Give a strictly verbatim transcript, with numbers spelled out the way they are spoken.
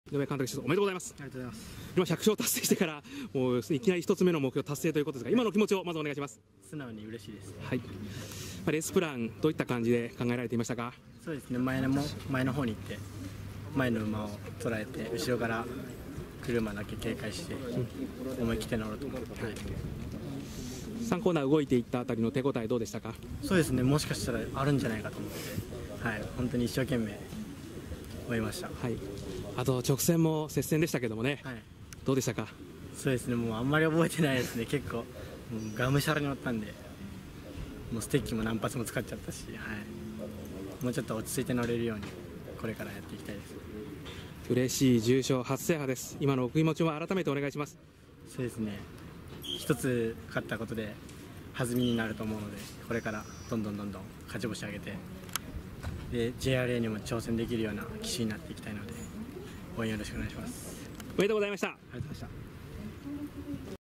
井上監督、おめでとうございます。 ありがとうございます。 今ひゃく勝達成してからもういきなり一つ目の目標達成ということですが、今の気持ちをまずお願いします。 素直に嬉しいです。 はい。レースプランどういった感じで考えられていましたか？ そうですね。前のも前の方に行って前の馬を捉えて後ろから車だけ警戒して、うん、思い切って乗ろうと思って。はい。 さんコーナー動いていったあたりの手応えどうでしたか？ そうですね。もしかしたらあるんじゃないかと思って、はい。本当に一生懸命追いました。 はい。あと直線も接戦でしたけどもね。はい。どうでしたか？ そうですね。もうあんまり覚えてないですね。結構もうがむしゃらに乗ったんで、もうステッキも何発も使っちゃったし、はい。もうちょっと落ち着いて乗れるようにこれからやっていきたいです。 嬉しい重賞初制覇です。今のお気持ちは改めてお願いします。 そうですね。一つ勝ったことで弾みになると思うので、これからどんどんどんどん勝ち星上げて、で ジェイアールエー にも挑戦できるような騎手になっていきたいので、応援よろしくお願いします。 おめでとうございました。 ありがとうございました。